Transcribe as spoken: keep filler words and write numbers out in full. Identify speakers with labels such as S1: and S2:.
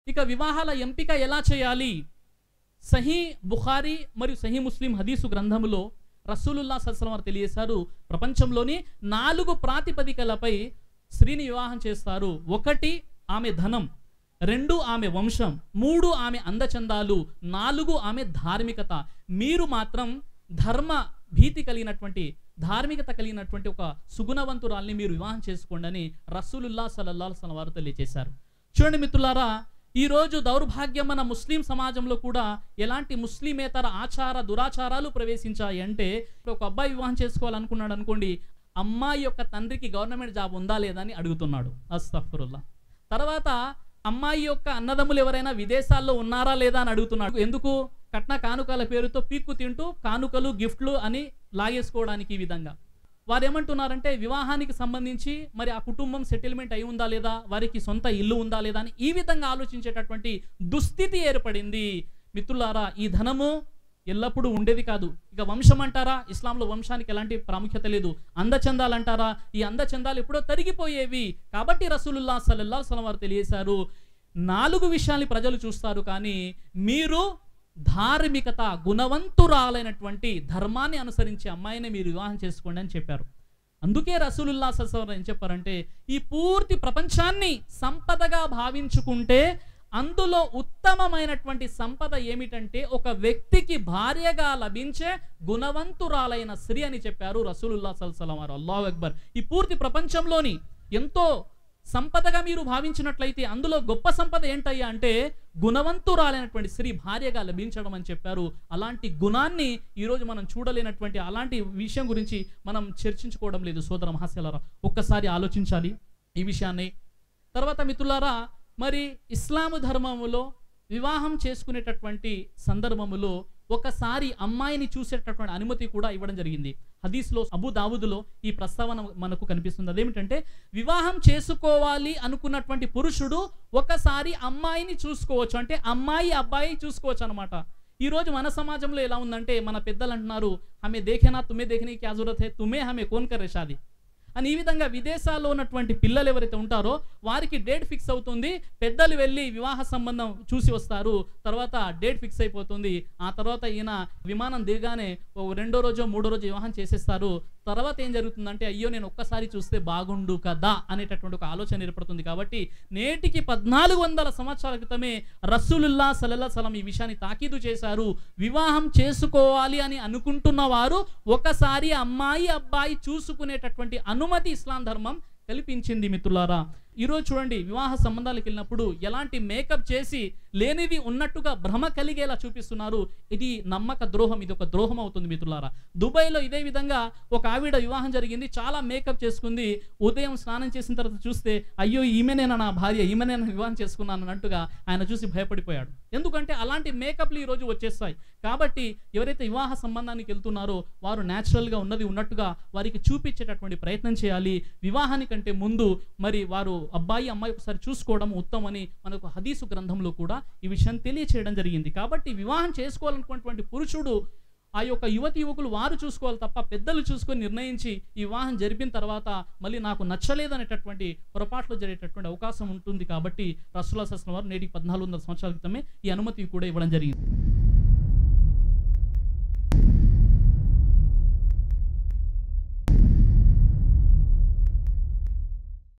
S1: ఇక వివాహాల ఎంపిక ఎలా చేయాలి? సహీ బుఖారీ మరియు సహీ ముస్లిం హదీసు గ్రంథములో రసూలుల్లాహ్ సల్లల్లాహు అలైహి వసల్లం వారు తెలియజేశారు, ప్రపంచంలోని నాలుగు ప్రాతిపదికలపై స్త్రీని వివాహం చేస్తారు. ఒకటి ఆమె ధనం, రెండు ఆమె వంశం, మూడు ఆమె అందచందాలు, నాలుగు ఆమె ధార్మికత. మీరు మాత్రం ధర్మ భీతి కలిగినటువంటి, ధార్మికత కలిగినటువంటి ఒక సుగుణవంతురాల్ని మీరు వివాహం చేసుకోండి అని రసూలుల్లాహ్ సల్లల్లాహు అలైహి వసల్లం వారు తెలియజేశారు. చూడండి మిత్రులారా, ఈరోజు దౌర్భాగ్యం మన ముస్లిం సమాజంలో కూడా ఎలాంటి ముస్లిమేతర ఆచార దురాచారాలు ప్రవేశించాయి అంటే, ఒక అబ్బాయి వివాహం చేసుకోవాలనుకున్నాడు అనుకోండి, అమ్మాయి యొక్క తండ్రికి గవర్నమెంట్ జాబ్ ఉందా లేదా అని అడుగుతున్నాడు. అస్తగ్ఫిరుల్లాహ్. తర్వాత అమ్మాయి యొక్క అన్నదమ్ములు ఎవరైనా విదేశాల్లో ఉన్నారా లేదా అని అడుగుతున్నాడు. ఎందుకు? కట్న కానుకల పేరుతో పీక్కు తింటూ కానుకలు గిఫ్ట్లు అని లాగేసుకోవడానికి. ఈ విధంగా వారు ఏమంటున్నారంటే, వివాహానికి సంబంధించి మరి ఆ కుటుంబం సెటిల్మెంట్ అయి ఉందా లేదా, వారికి సొంత ఇల్లు ఉందా లేదా అని ఈ విధంగా ఆలోచించేటటువంటి దుస్థితి ఏర్పడింది. మిత్రులారా, ఈ ధనము ఎల్లప్పుడూ ఉండేది కాదు. ఇక వంశం అంటారా, ఇస్లాంలో వంశానికి ఎలాంటి ప్రాముఖ్యత లేదు. అందచందాలు అంటారా, ఈ అందచందాలు ఎప్పుడో తరిగిపోయేవి. కాబట్టి రసూలుల్లాహ్ సల్లల్లాహు అలైహి వసల్లం వారు తెలియజేశారు, నాలుగు విషయాల్ని ప్రజలు చూస్తారు, కానీ మీరు ధార్మికత, గుణవంతురాలైనటువంటి ధర్మాన్ని అనుసరించే అమ్మాయిని మీరు వివాహం చేసుకోండి అని చెప్పారు. అందుకే రసూలుల్లాహ్ సల్లల్లాహు అలైహి వసల్లం ఏం చెప్పారంటే, ఈ పూర్తి ప్రపంచాన్ని సంపదగా భావించుకుంటే అందులో ఉత్తమమైనటువంటి సంపద ఏమిటంటే ఒక వ్యక్తికి భార్యగా లభించే గుణవంతురాలైన స్త్రీ అని చెప్పారు రసూలుల్లాహ్ సల్లల్లాహు అలైహి వసల్లం వారు. అల్లాహు అక్బర్. ఈ పూర్తి ప్రపంచంలోని ఎంతో సంపదగా మీరు భావించినట్లయితే అందులో గొప్ప సంపద ఏంటయ్యా అంటే గుణవంతురాలైనటువంటి స్త్రీ భార్యగా లభించడం అని చెప్పారు. అలాంటి గుణాన్ని ఈరోజు మనం చూడలేనటువంటి అలాంటి విషయం గురించి మనం చర్చించుకోవడం లేదు. సోదర మహాశయులారా, ఒక్కసారి ఆలోచించాలి ఈ విషయాన్ని. తర్వాత మిత్రులారా, మరి ఇస్లాము ధర్మములో వివాహం చేసుకునేటటువంటి సందర్భములో ఒకసారి అమ్మాయిని చూసేటటువంటి అనుమతి కూడా ఇవ్వడం జరిగింది. హదీస్లో అబూ దావుదులో ఈ ప్రస్తావన మనకు కనిపిస్తుంది. అదేమిటంటే, వివాహం చేసుకోవాలి అనుకున్నటువంటి పురుషుడు ఒకసారి అమ్మాయిని చూసుకోవచ్చు, అంటే అమ్మాయి అబ్బాయి చూసుకోవచ్చు అనమాట. ఈరోజు మన సమాజంలో ఎలా ఉందంటే, మన పెద్దలు అంటున్నారు, హమే దేఖేనా తుమే దేఖనే క్యా జరూరత్ హై, తుమే హమే కోన్ కరే షాదీ అని. ఈ విధంగా విదేశాల్లో ఉన్నటువంటి పిల్లలు ఎవరైతే ఉంటారో వారికి డేట్ ఫిక్స్ అవుతుంది, పెద్దలు వెళ్ళి వివాహ సంబంధం చూసి వస్తారు, తర్వాత డేట్ ఫిక్స్ అయిపోతుంది. ఆ తర్వాత ఈయన విమానం దిగానే రెండో రోజో మూడో రోజు వివాహం చేసేస్తారు. తర్వాత ఏం జరుగుతుందంటే, అయ్యో నేను ఒక్కసారి చూస్తే బాగుండు కదా అనేటటువంటి ఒక ఆలోచన ఏర్పడుతుంది. కాబట్టి నేటికి పద్నాలుగు వందల సంవత్సరాల క్రితమే రసూలుల్లాహ్ సల్లల్లాహు అలైహి వసల్లం ఈ విషయాన్ని తాకీదు చేశారు. వివాహం చేసుకోవాలి అని అనుకుంటున్న వారు ఒకసారి అమ్మాయి అబ్బాయి చూసుకునేటటువంటి అనుమతి ఇస్లాం ధర్మం కల్పించింది. మిత్రులారా, ఈరోజు చూడండి, వివాహ సంబంధాలకు వెళ్ళినప్పుడు ఎలాంటి మేకప్ చేసి లేనిది ఉన్నట్టుగా భ్రమ కలిగేలా చూపిస్తున్నారు. ఇది నమ్మక ద్రోహం, ఇది ఒక ద్రోహం అవుతుంది మిత్రులారా. దుబాయ్లో ఇదే విధంగా ఒక ఆవిడ వివాహం జరిగింది, చాలా మేకప్ చేసుకుంది. ఉదయం స్నానం చేసిన తర్వాత చూస్తే, అయ్యో ఈమెనేనా నా భార్య, ఈమెనేనా వివాహం చేసుకున్నాను అన్నట్టుగా ఆయన చూసి భయపడిపోయాడు. ఎందుకంటే అలాంటి మేకప్లు ఈరోజు వచ్చేస్తాయి. కాబట్టి ఎవరైతే వివాహ సంబంధానికి వెళ్తున్నారో వారు న్యాచురల్గా ఉన్నది ఉన్నట్టుగా వారికి చూపించేటటువంటి ప్రయత్నం చేయాలి. వివాహానికంటే ముందు మరి వారు అబ్బాయి అమ్మాయి ఒకసారి చూసుకోవడం ఉత్తమని మనకు హదీసు గ్రంథంలో కూడా ఈ విషయం తెలియచేయడం జరిగింది. కాబట్టి వివాహం చేసుకోవాలనుకున్నటువంటి పురుషుడు ఆ యొక్క యువతి యువకులు వారు చూసుకోవాలి తప్ప పెద్దలు చూసుకొని నిర్ణయించి ఈ వివాహం జరిపిన తర్వాత మళ్ళీ నాకు నచ్చలేదనేటటువంటి పొరపాట్లు జరిగేటటువంటి అవకాశం ఉంటుంది. కాబట్టి రసూలుల్లాహ్ సల్లల్లాహు అలైహి వసల్లం వారు నేటికి పద్నాలుగు వందల సంవత్సరాల క్రితమే ఈ అనుమతి కూడా ఇవ్వడం జరిగింది.